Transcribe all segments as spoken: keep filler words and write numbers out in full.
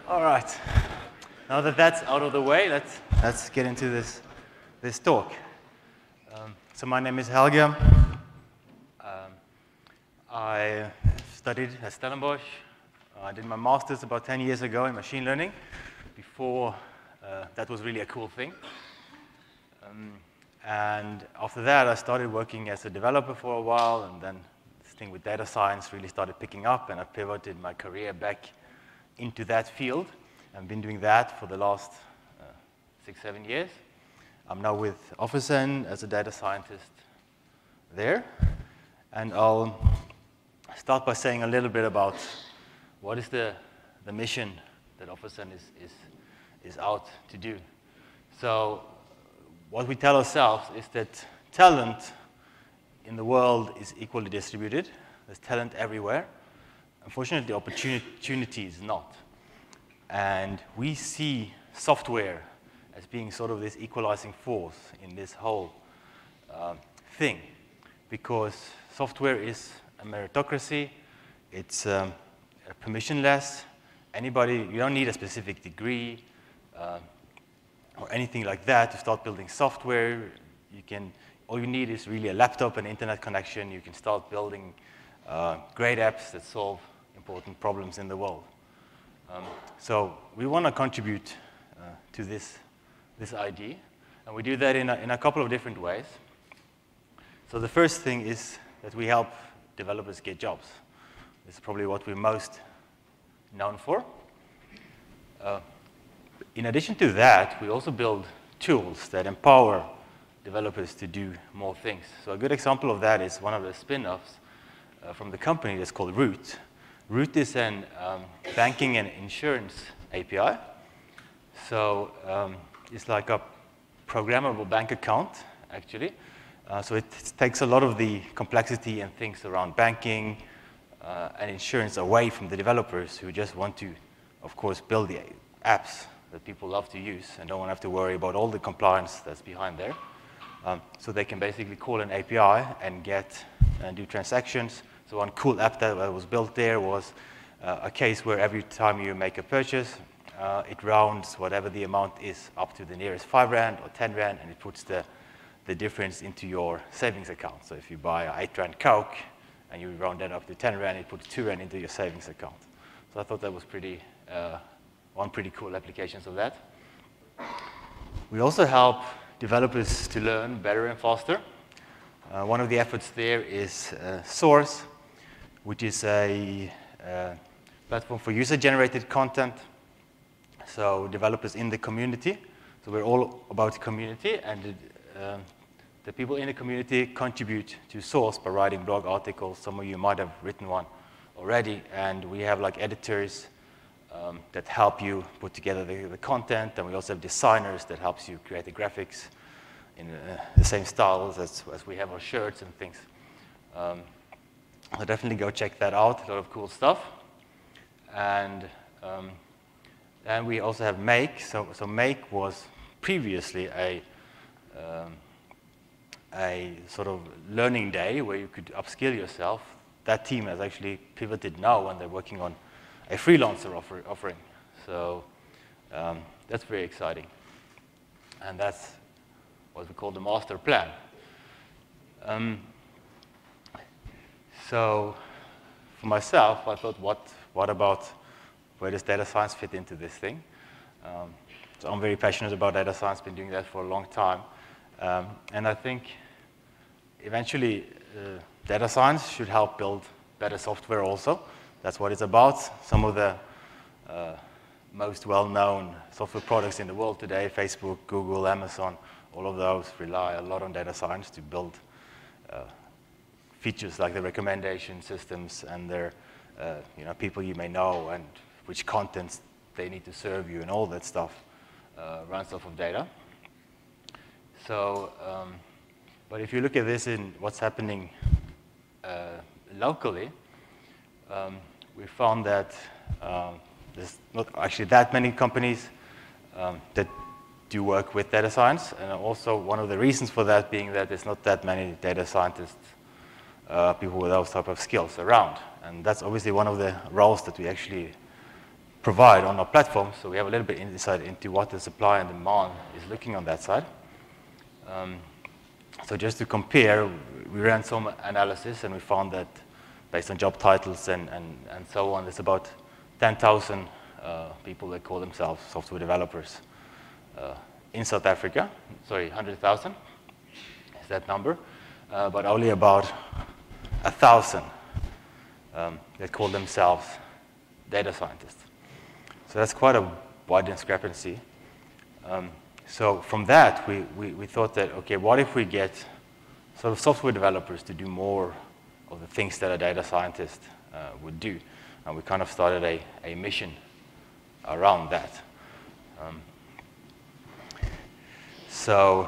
All right. Now that that's out of the way, let's, let's get into this, this talk. Um, so my name is Helge. Um, I studied at Stellenbosch. I did my master's about ten years ago in machine learning. Before uh, that was really a cool thing. Um, and after that, I started working as a developer for a while, and then this thing with data science really started picking up, and I pivoted my career back into that field. I've been doing that for the last uh, six, seven years. I'm now with Officen as a data scientist there. And I'll start by saying a little bit about what is the, the mission that Officen is, is, is out to do. So what we tell ourselves is that talent in the world is equally distributed. There's talent everywhere. Unfortunately, the opportunity is not. And we see software as being sort of this equalizing force in this whole uh, thing, because software is a meritocracy. It's um, permissionless. Anybody, you don't need a specific degree uh, or anything like that to start building software. You can, all you need is really a laptop and internet connection. You can start building uh, great apps that solve important problems in the world. Um, so we want to contribute uh, to this, this idea, and we do that in a, in a couple of different ways. So the first thing is that we help developers get jobs. This is probably what we're most known for. Uh, in addition to that, we also build tools that empower developers to do more things. So a good example of that is one of the spin-offs uh, from the company that's called Root. Root is an um, banking and insurance A P I. So um, it's like a programmable bank account, actually. Uh, so it takes a lot of the complexity and things around banking uh, and insurance away from the developers who just want to, of course, build the apps that people love to use and don't want to have to worry about all the compliance that's behind there. Um, so they can basically call an A P I and get and do transactions. So one cool app that was built there was uh, a case where every time you make a purchase, uh, it rounds whatever the amount is up to the nearest five rand or ten rand, and it puts the, the difference into your savings account. So if you buy a eight rand Coke and you round that up to ten rand, it puts two rand into your savings account. So I thought that was pretty, uh, one pretty cool applications of that. We also help developers to learn better and faster. Uh, one of the efforts there is uh, Source, which is a uh, platform for user-generated content. So developers in the community. So we're all about community, and the, uh, the people in the community contribute to Source by writing blog articles. Some of you might have written one already, and we have like editors um, that help you put together the, the content, and we also have designers that helps you create the graphics in uh, the same styles as, as we have our shirts and things. Um, so definitely go check that out, a lot of cool stuff. And um, then we also have Make. So, so Make was previously a, um, a sort of learning day where you could upskill yourself. That team has actually pivoted now, and they're working on a freelancer offer, offering. So um, that's very exciting. And that's what we call the master plan. Um, so for myself, I thought, what, what about, where does data science fit into this thing? Um, so I'm very passionate about data science, been doing that for a long time. Um, and I think eventually uh, data science should help build better software also. That's what it's about. Some of the uh, most well-known software products in the world today, Facebook, Google, Amazon, all of those rely a lot on data science to build uh, features like the recommendation systems and their, uh, you know, people you may know and which contents they need to serve you and all that stuff uh, runs off of data. So, um, but if you look at this in what's happening uh, locally, um, we found that um, there's not actually that many companies um, that do work with data science, and also one of the reasons for that being that there's not that many data scientists, uh, people with those type of skills around. And that's obviously one of the roles that we actually provide on our platform. So we have a little bit insight into what the supply and demand is looking on that side. Um, so just to compare, we ran some analysis and we found that based on job titles and, and, and so on, there's about ten thousand uh, people that call themselves software developers uh, in South Africa. Sorry, one hundred thousand is that number, uh, but only about one thousand um, that call themselves data scientists. So that's quite a wide discrepancy. Um, so from that, we, we, we thought that, okay, what if we get sort of software developers to do more of the things that a data scientist uh, would do? And we kind of started a, a mission around that. Um, so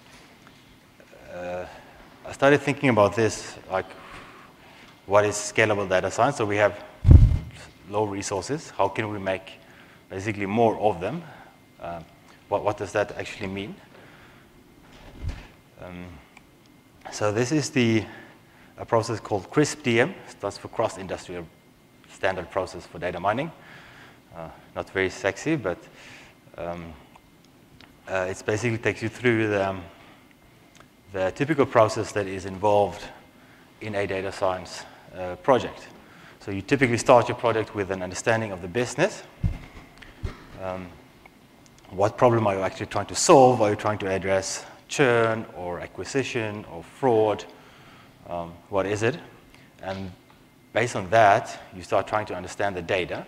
uh, I started thinking about this, like, what is scalable data science? So we have low resources. How can we make basically more of them? Um, what, what does that actually mean? Um, so this is the a process called CRISP D M. Stands for Cross-Industrial Standard Process for Data Mining. Uh, not very sexy, but um, uh, it basically takes you through the, um, the typical process that is involved in a data science uh, project. So you typically start your project with an understanding of the business. Um, what problem are you actually trying to solve? Are you trying to address churn or acquisition or fraud? Um, what is it? And based on that, you start trying to understand the data.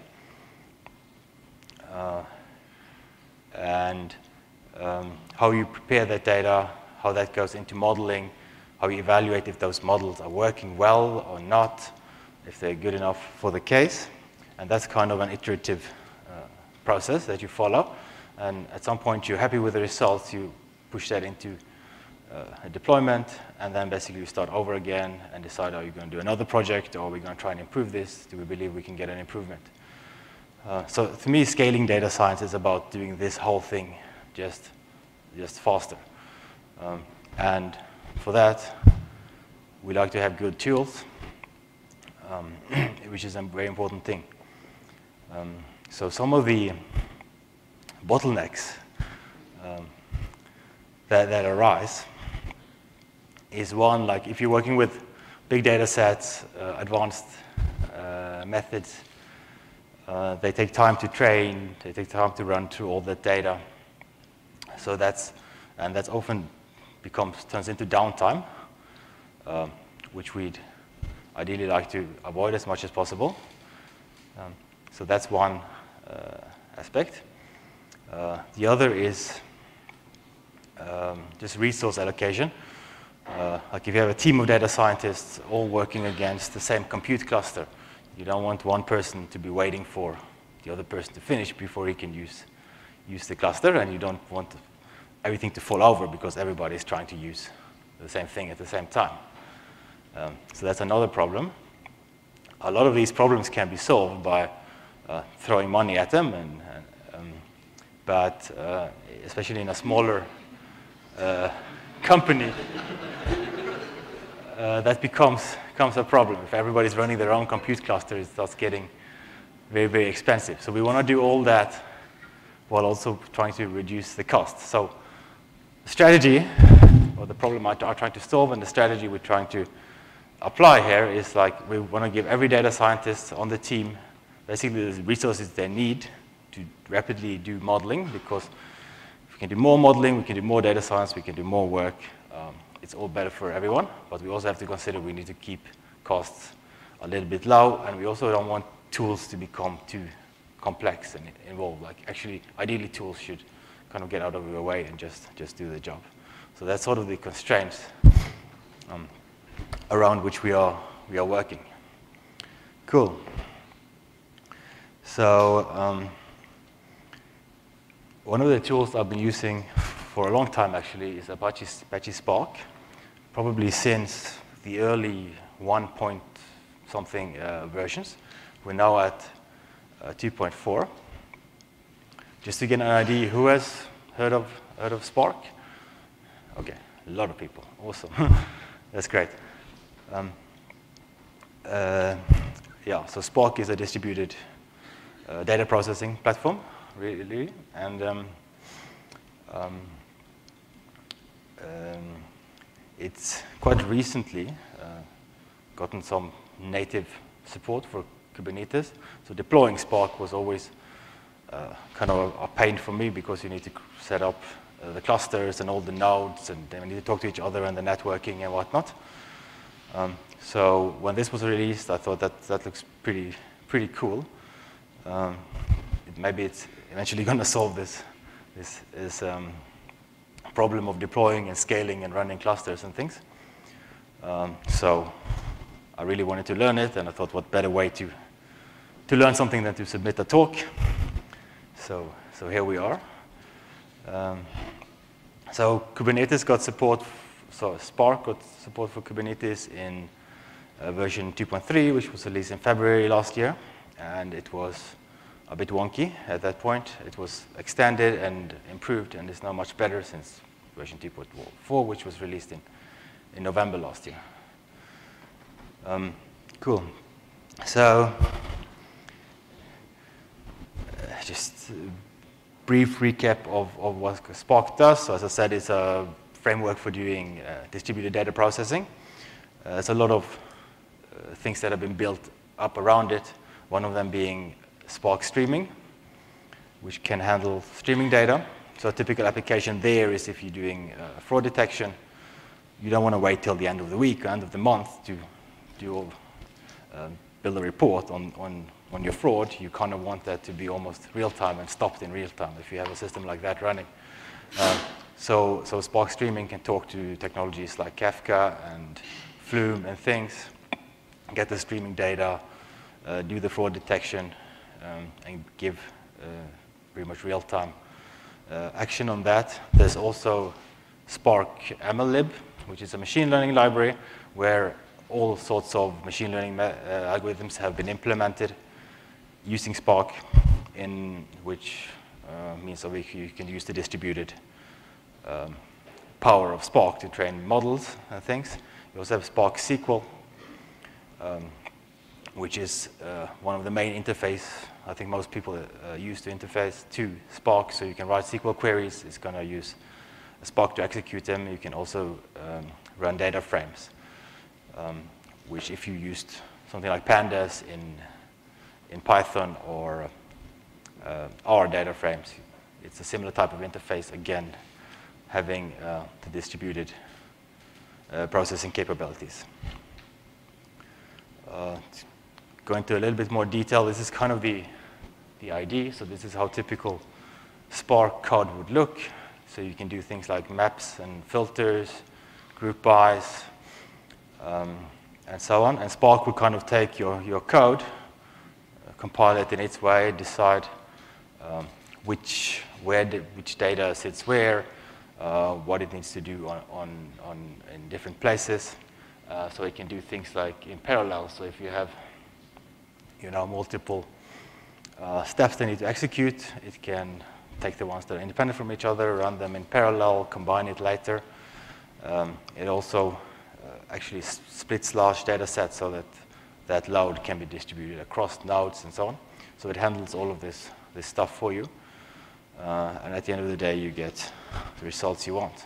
Uh, and um, how you prepare that data, how that goes into modeling, how you evaluate if those models are working well or not, if they're good enough for the case. And that's kind of an iterative uh, process that you follow. And at some point, you're happy with the results, you push that into uh, a deployment, and then basically you start over again and decide, are you going to do another project, or are we going to try and improve this? Do we believe we can get an improvement? Uh, so to me, scaling data science is about doing this whole thing just, just faster. Um, and for that, we like to have good tools, um, which is a very important thing. Um, so some of the bottlenecks um, that, that arise is one, like if you're working with big data sets, uh, advanced uh, methods, uh, they take time to train, they take time to run through all that data. So that's, and that's often becomes, turns into downtime, um, which we'd ideally like to avoid as much as possible. Um, so that's one uh, aspect. Uh, the other is um, just resource allocation. Uh, like if you have a team of data scientists all working against the same compute cluster, you don't want one person to be waiting for the other person to finish before he can use, use the cluster, and you don't want everything to fall over because everybody is trying to use the same thing at the same time. Um, so that's another problem. A lot of these problems can be solved by uh, throwing money at them, and, and, um, but uh, especially in a smaller uh, company, uh, that becomes, becomes a problem. If everybody's running their own compute cluster, it starts getting very, very expensive. So we want to do all that while also trying to reduce the cost. So the strategy, or the problem I are trying to solve, and the strategy we're trying to apply here is like we want to give every data scientist on the team basically the resources they need to rapidly do modeling, because if we can do more modeling, we can do more data science, we can do more work. Um, it's all better for everyone, but we also have to consider we need to keep costs a little bit low, and we also don't want tools to become too complex and involved. Like actually, ideally tools should kind of get out of your way and just, just do the job. So that's sort of the constraints um, around which we are, we are working. Cool. So um, one of the tools I've been using for a long time actually is Apache, Apache Spark, probably since the early one point something uh, versions. We're now at uh, two point four. Just to get an idea, who has heard of, heard of Spark? Okay, a lot of people, awesome. That's great. Um, uh, yeah, so Spark is a distributed uh, data processing platform, really. And um, um, um, it's quite recently uh, gotten some native support for Kubernetes. So deploying Spark was always uh, kind of a, a pain for me because you need to set up uh, the clusters and all the nodes, and they need to talk to each other and the networking and whatnot. Um, so when this was released, I thought that that looks pretty pretty cool. Um, it, maybe it's eventually going to solve this this, this um, problem of deploying and scaling and running clusters and things. Um, so I really wanted to learn it, and I thought, what better way to to learn something than to submit a talk. So so here we are. Um, so Kubernetes got support. So Spark got support for Kubernetes in uh, version two point three, which was released in February last year, and it was a bit wonky at that point. It was extended and improved, and is now much better since version two point four, which was released in, in November last year. Um, cool. So uh, just a brief recap of, of what Spark does. So as I said, it's a framework for doing uh, distributed data processing. Uh, there's a lot of uh, things that have been built up around it, one of them being Spark streaming, which can handle streaming data. So a typical application there is if you're doing uh, fraud detection, you don't want to wait till the end of the week or end of the month to do all, uh, build a report on, on, on your fraud. You kind of want that to be almost real-time and stopped in real time if you have a system like that running. Uh, So, so Spark streaming can talk to technologies like Kafka and Flume and things, get the streaming data, uh, do the fraud detection, um, and give uh, pretty much real-time uh, action on that. There's also Spark M L lib, which is a machine learning library where all sorts of machine learning uh, algorithms have been implemented using Spark, in which uh, means that you can use the distributed Um, power of Spark to train models and things. You also have Spark S Q L, um, which is uh, one of the main interface I think most people uh, use to interface to Spark. So you can write S Q L queries. It's going to use Spark to execute them. You can also um, run data frames, um, which if you used something like pandas in, in Python or uh, R data frames, it's a similar type of interface, again, having uh, the distributed uh, processing capabilities. Uh, to go into a little bit more detail, this is kind of the, the idea. So this is how typical Spark code would look. So you can do things like maps and filters, group bys, um, and so on. And Spark will kind of take your, your code, uh, compile it in its way, decide um, which, where the, which data sits where, Uh, what it needs to do on, on, on in different places. Uh, so it can do things like in parallel. So if you have, you know, multiple uh, steps they need to execute, it can take the ones that are independent from each other, run them in parallel, combine it later. Um, it also uh, actually splits large data sets so that that load can be distributed across nodes and so on. So it handles all of this, this stuff for you. Uh, and at the end of the day, you get the results you want.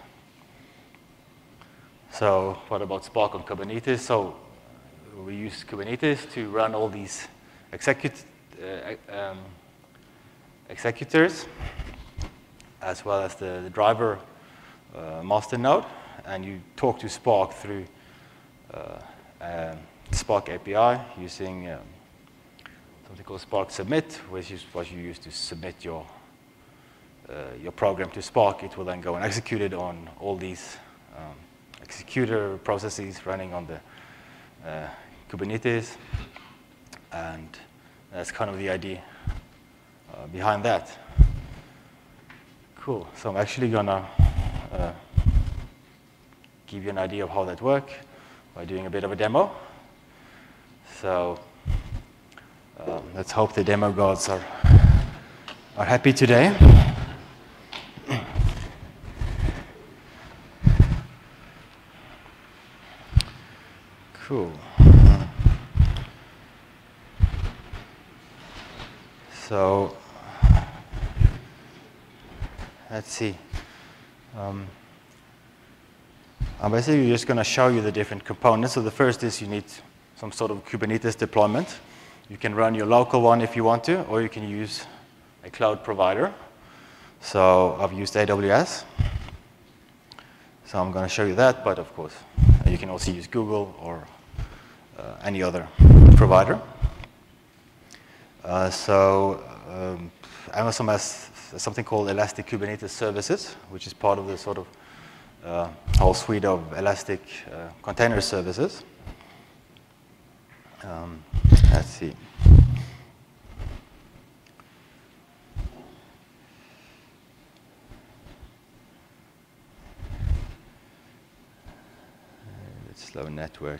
So what about Spark on Kubernetes? So we use Kubernetes to run all these execute, uh, um, executors, as well as the, the driver uh, master node. And you talk to Spark through uh, um, Spark A P I using um, something called Spark Submit, which is what you use to submit your Uh, your program to Spark. It will then go and execute it on all these um, executor processes running on the uh, Kubernetes. And that's kind of the idea uh, behind that. Cool. So I'm actually going to uh, give you an idea of how that works by doing a bit of a demo. So um, let's hope the demo gods are, are happy today. Cool. So let's see. Um, I'm basically just going to show you the different components. So the first is you need some sort of Kubernetes deployment. You can run your local one if you want to, or you can use a cloud provider. So I've used A W S. So I'm going to show you that, but of course, you can also use Google or uh, any other provider. Uh, so um, Amazon has something called Elastic Kubernetes Services, which is part of the sort of uh, whole suite of Elastic uh, container services. Um, let's see. Slow network.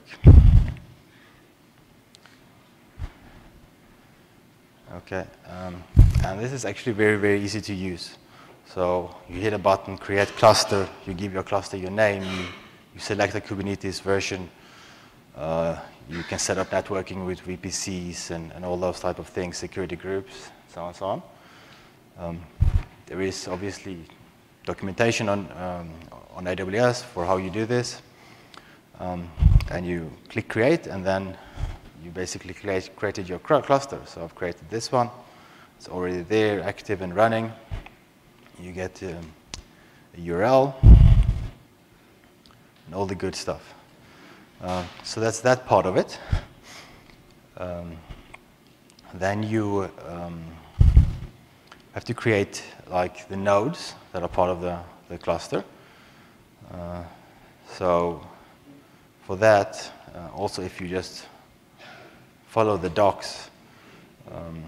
Okay, um, and this is actually very, very easy to use. So you hit a button, create cluster, you give your cluster your name, you, you select the Kubernetes version, uh, you can set up networking with V P Cs and, and all those type of things, security groups, so on and so on. Um, there is obviously documentation on, um, on A W S for how you do this. Um, and you click create, and then you basically create, created your cluster. So I've created this one. It's already there, active and running. You get um, a U R L and all the good stuff. Uh, so that's that part of it. Um, then you um, have to create like the nodes that are part of the, the cluster. Uh, so for that, uh, also if you just follow the docs, um,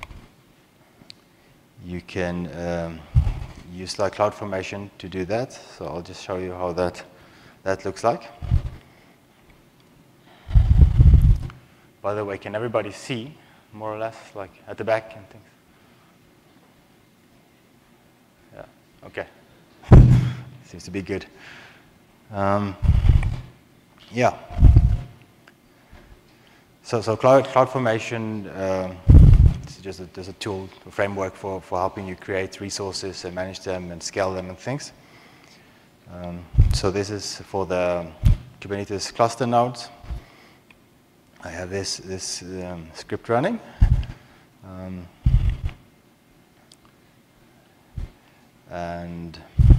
you can um, use like CloudFormation to do that. So I'll just show you how that, that looks like. By the way, can everybody see, more or less, like at the back and things? Yeah, okay. Seems to be good. Um, Yeah. So, so Cloud, CloudFormation uh, is just a, just a tool, a framework for, for helping you create resources and manage them and scale them and things. Um, so this is for the Kubernetes cluster nodes. I have this, this um, script running. Um, and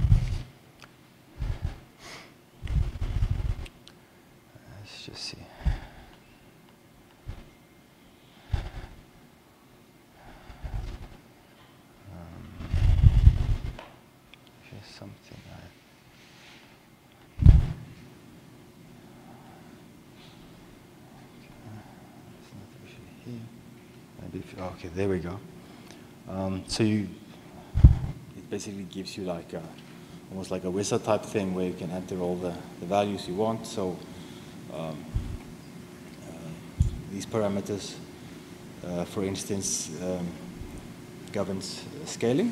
just see. Um, here's something I. Okay. It's not actually here. Maybe if, okay, there we go. Um, so you, it basically gives you like a, almost like a wizard type thing where you can enter all the, the values you want. So. Um, uh, these parameters, uh, for instance, um, governs uh, scaling.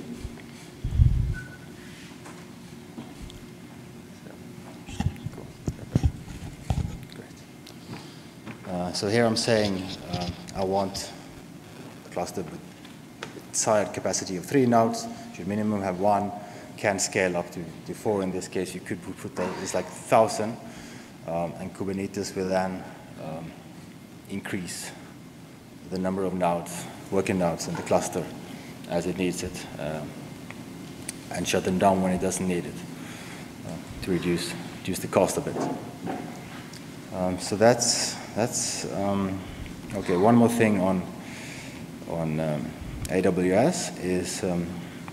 Uh, so here I'm saying um, I want a cluster with desired capacity of three nodes, should minimum have one, can scale up to, to four. In this case, you could put that, it's like one thousand. Um, and Kubernetes will then um, increase the number of nodes, working nodes in the cluster as it needs it, um, and shut them down when it doesn't need it uh, to reduce, reduce the cost of it. Um, so that's, that's um, okay, one more thing on, on um, A W S is, um,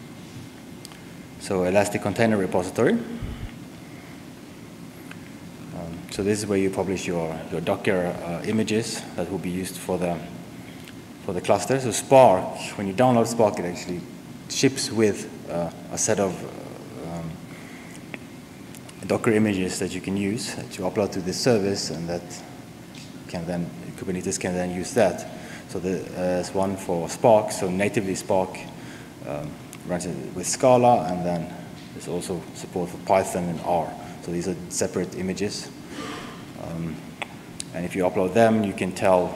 so Elastic Container Repository. So this is where you publish your, your Docker uh, images that will be used for the, for the cluster. So Spark, when you download Spark, it actually ships with uh, a set of uh, um, Docker images that you can use to upload to this service, and that can then, Kubernetes can then use that. So there's one for Spark, so natively Spark um, runs it with Scala, and then there's also support for Python and R. So these are separate images. Um, and if you upload them, you can tell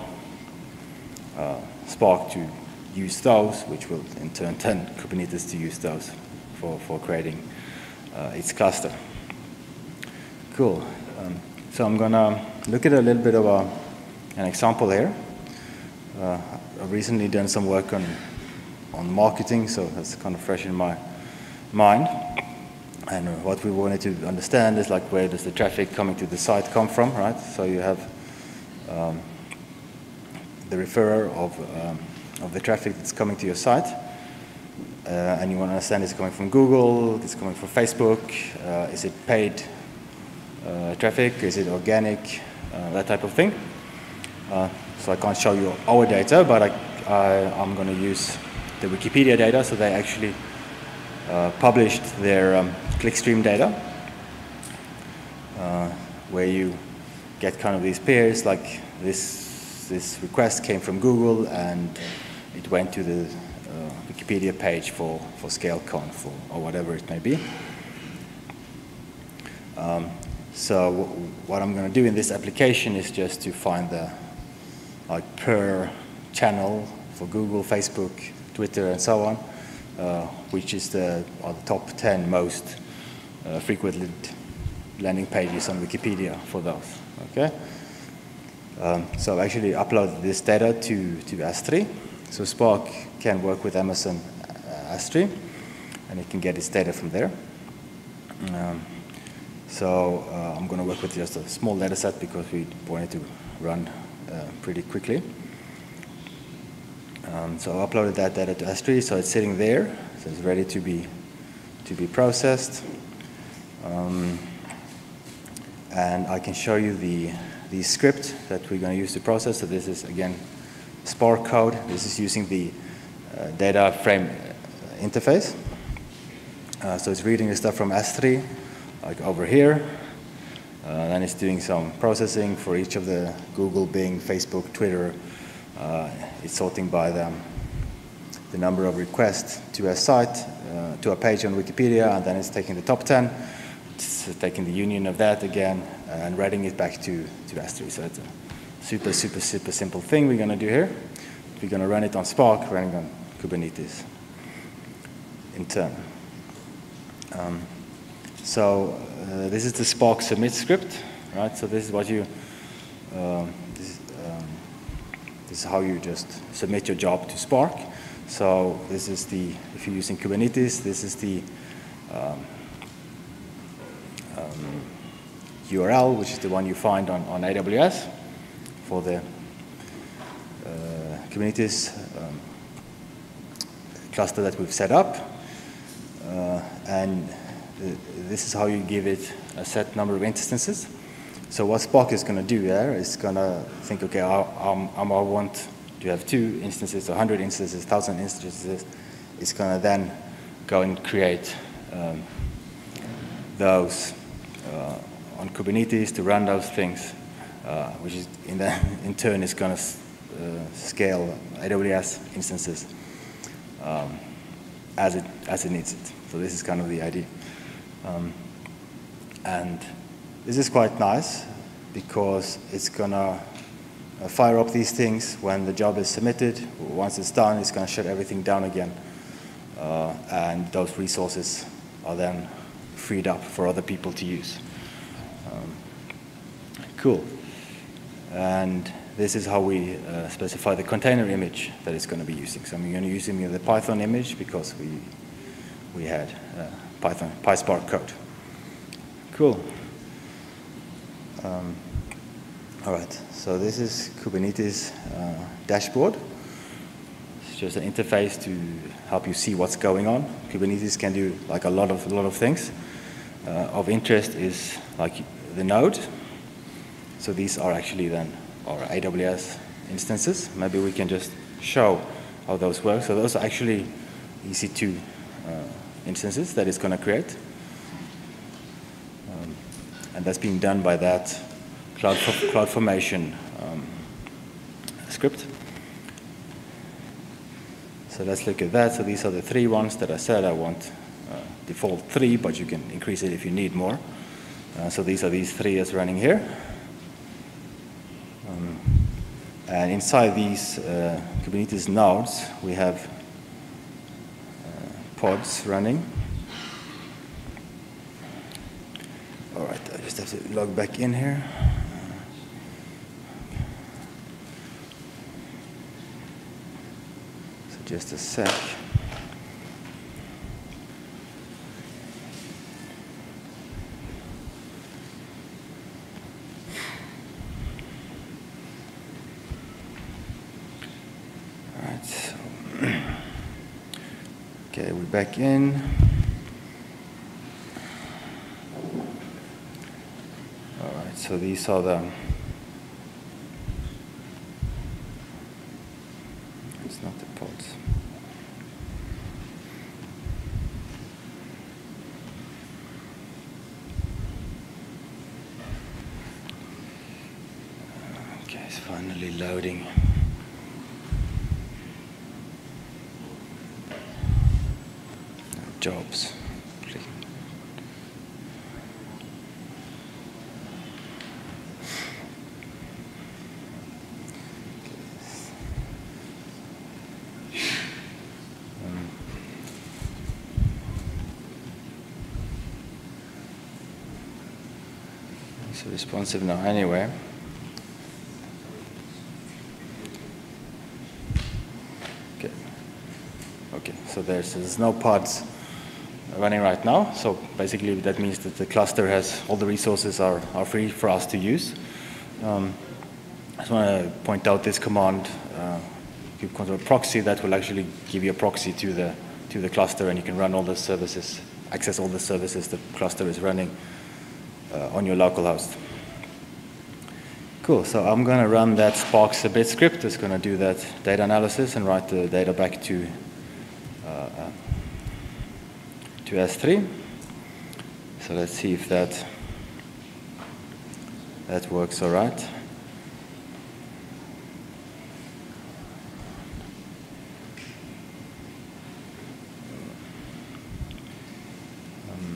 uh, Spark to use those, which will in turn tell Kubernetes to use those for, for creating uh, its cluster. Cool. Um, so I'm going to look at a little bit of a, an example here. Uh, I've recently done some work on, on marketing, so that's kind of fresh in my mind. And what we wanted to understand is like, where does the traffic coming to the site come from, right? So you have um, the referrer of, um, of the traffic that's coming to your site. Uh, and you want to understand, is it coming from Google, is it coming from Facebook, uh, is it paid uh, traffic, is it organic, uh, that type of thing. Uh, so I can't show you our data, but I, I, I'm going to use the Wikipedia data. So they actually uh, published their um, clickstream data, uh, where you get kind of these pairs, like this, this request came from Google and it went to the uh, Wikipedia page for, for ScaleConf or, or whatever it may be. Um, so what I'm going to do in this application is just to find the like per channel for Google, Facebook, Twitter, and so on, uh, which is the, or the top ten most uh, frequently landing pages on Wikipedia for those. Okay. Um, so I actually uploaded this data to to S three. So Spark can work with Amazon uh, S three, and it can get its data from there. Um, so uh, I'm going to work with just a small data set because we wanted to run uh, pretty quickly. Um, so I uploaded that data to S three, so it's sitting there, so it's ready to be to be processed. Um, and I can show you the the script that we're going to use to process. So this is again Spark code. This is using the uh, data frame interface. Uh, so it's reading the stuff from S three, like over here. Uh, then it's doing some processing for each of the Google, Bing, Facebook, Twitter. Uh, it's sorting by the, the number of requests to a site, uh, to a page on Wikipedia, and then it's taking the top ten. It's taking the union of that again and writing it back to, to S three. So it's a super, super, super simple thing we're going to do here. We're going to run it on Spark, running on Kubernetes in turn. Um, so uh, this is the Spark submit script, right? So this is what you, um, this, um, this is how you just submit your job to Spark. So this is the, if you're using Kubernetes, this is the um, um, U R L, which is the one you find on, on A W S for the uh, Kubernetes um, cluster that we've set up. Uh, and th this is how you give it a set number of instances. So what Spark is going to do there is going to think, okay, I, I, I want to have two instances, one hundred instances, one thousand instances. It's going to then go and create um, those uh, on Kubernetes to run those things, uh, which is in, the, in turn is going to uh, scale A W S instances um, as it as it needs it. So this is kind of the idea, um, and this is quite nice because it's going to uh, fire up these things when the job is submitted. Once it's done, it's going to shut everything down again, uh, and those resources are then freed up for other people to use. Um, cool. And this is how we uh, specify the container image that it's going to be using. So I'm going to use the Python image because we we had uh, Python PySpark code. Cool. Um, all right. So this is Kubernetes uh, dashboard. It's just an interface to help you see what's going on. Kubernetes can do like a lot of a lot of things. Uh, of interest is like the node. So these are actually then our A W S instances. Maybe we can just show how those work. So those are actually E C two uh, instances that it's going to create. Um, and that's being done by that cloud CloudFormation um, script. So let's look at that. So these are the three ones that I said I want uh, default three, but you can increase it if you need more. Uh, so these are these three that's running here. Um, and inside these uh, Kubernetes nodes, we have uh, pods running. just have to log back in here. So just a sec. Okay, we're back in. All right, so these are the, it's not the pods. Okay, it's finally loading. Jobs. Um, it's responsive now anyway. Okay. Okay, so there's, there's no pods running right now. So basically that means that the cluster has, all the resources are, are free for us to use. Um, I just want to point out this command, uh, kubectl proxy, that will actually give you a proxy to the, to the cluster, and you can run all the services, access all the services the cluster is running uh, on your local host. Cool, so I'm going to run that Sparks a bit script that's going to do that data analysis and write the data back to uh, uh, to S three. So let's see if that that works all right. Um,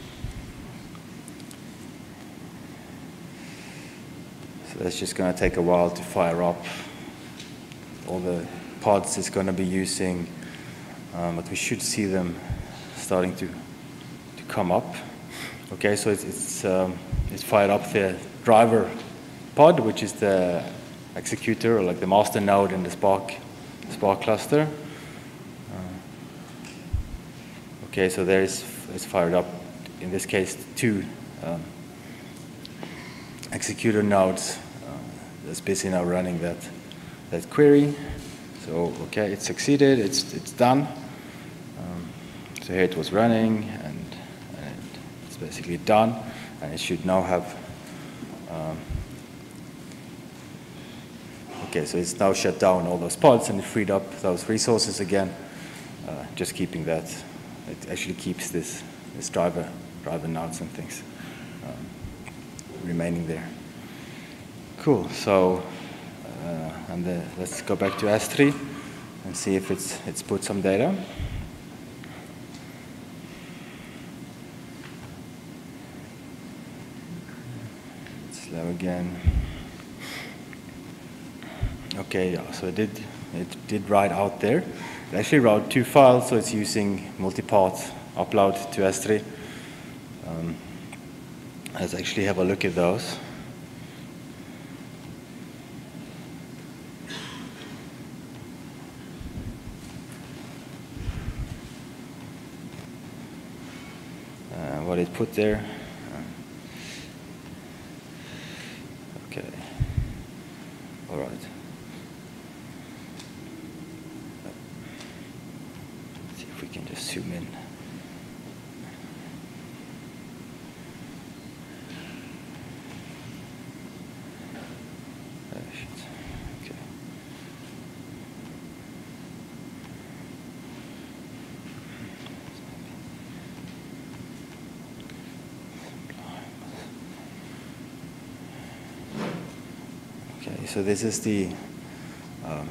so that's just going to take a while to fire up. All the pods it's going to be using, um, but we should see them starting to to come up. Okay, so it's it's, um, it's fired up the driver pod, which is the executor, or like the master node in the Spark Spark cluster. Uh, okay, so there is it's fired up. In this case, two um, executor nodes uh, that's busy now running that that query. So okay, it succeeded. It's it's done. So here it was running, and, and it's basically done, and it should now have, um, okay, so it's now shut down all those pods, and it freed up those resources again, uh, just keeping that. It actually keeps this, this driver, driver nodes and things um, remaining there. Cool, so, uh, and the, let's go back to S three and see if it's, it's put some data. Slow again. Okay, yeah, so it did, it did write out there. It actually wrote two files, so it's using multi-path upload to S three. Um, let's actually have a look at those. Uh, what it put there. Okay. All right. Let's see if we can just zoom in. Okay. Okay, so this is the um,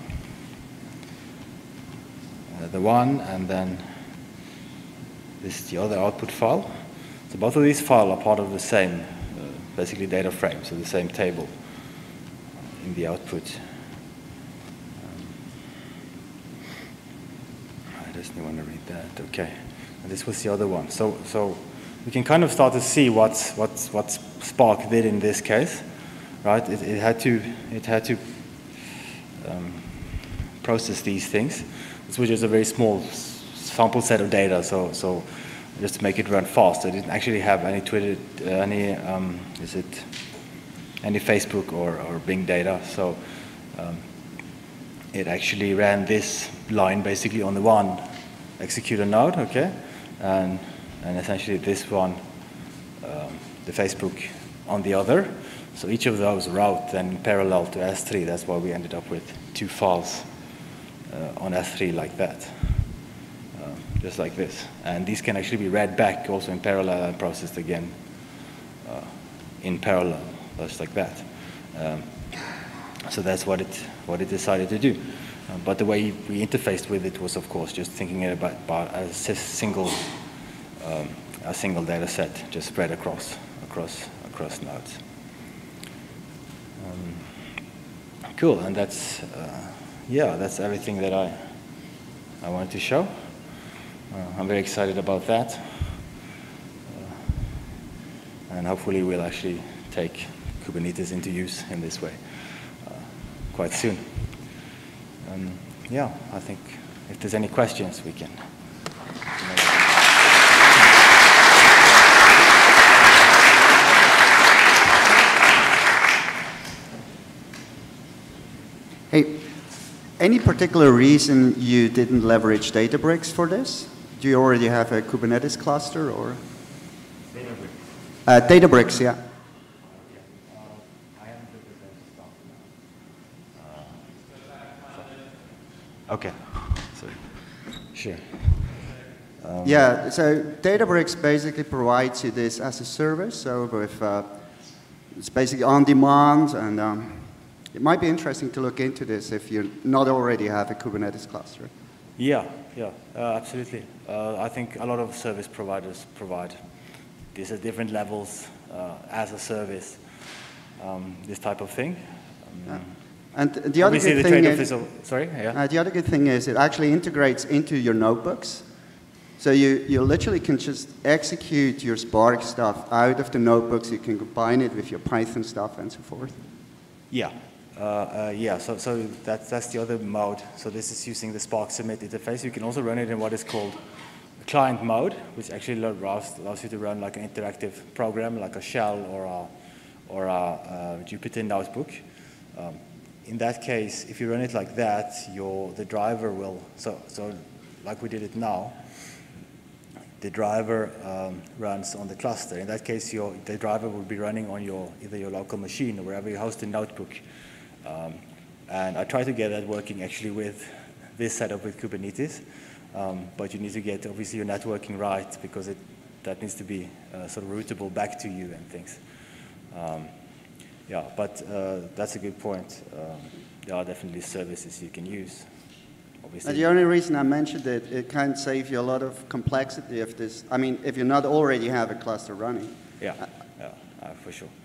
uh, the one, and then this is the other output file. So both of these files are part of the same, uh, basically data frame, so the same table in the output. Um, I just want to read that. Okay, and this was the other one. So so we can kind of start to see what what what Spark did in this case, right? It, it had to it had to um, process these things, which is a very small sample set of data. So so just to make it run fast, it didn't actually have any Twitter, uh, any um, is it any Facebook or or Bing data. So um, it actually ran this line basically on the one executor node, okay, and and essentially this one, um, the Facebook on the other. So each of those route then parallel to S three. That's why we ended up with two files uh, on S three like that, uh, just like this. And these can actually be read back also in parallel and processed again uh, in parallel, just like that. Um, so that's what it what it decided to do. Uh, but the way we interfaced with it was, of course, just thinking about, about as a single um, a single data set, just spread across across across nodes. Um, cool, and that's uh, yeah, that's everything that I I wanted to show. Uh, I'm very excited about that, uh, and hopefully we'll actually take Kubernetes into use in this way uh, quite soon. Um, yeah, I think if there's any questions, we can. Hey, any particular reason you didn't leverage Databricks for this? Do you already have a Kubernetes cluster or? Databricks. Uh, Databricks, yeah. Okay, so, sure. Um, yeah, so Databricks basically provides you this as a service, so with, uh, it's basically on demand, and um, it might be interesting to look into this if you not already have a Kubernetes cluster. Yeah, yeah, uh, absolutely. Uh, I think a lot of service providers provide these at different levels uh, as a service, um, this type of thing. Um, yeah. And the other Obviously good the thing trade-off is, is, sorry, yeah. Uh, the other good thing is it actually integrates into your notebooks. So you, you literally can just execute your Spark stuff out of the notebooks. You can combine it with your Python stuff and so forth. Yeah, uh, uh, yeah. So, so that's that's the other mode. So this is using the Spark Submit interface. You can also run it in what is called client mode, which actually allows, allows you to run like an interactive program, like a shell or a or a, a Jupyter notebook. Um, In that case, if you run it like that, your, the driver will, so, so like we did it now, the driver um, runs on the cluster. In that case, your, the driver will be running on your, either your local machine or wherever you host a notebook. Um, and I try to get that working actually with this setup with Kubernetes, um, but you need to get obviously your networking right because it, that needs to be uh, sort of routable back to you and things. Um, Yeah, but uh, that's a good point. Um, there are definitely services you can use. Obviously. And the only reason I mentioned it, it can save you a lot of complexity if this, I mean, if you not already have a cluster running. Yeah, yeah, uh, for sure.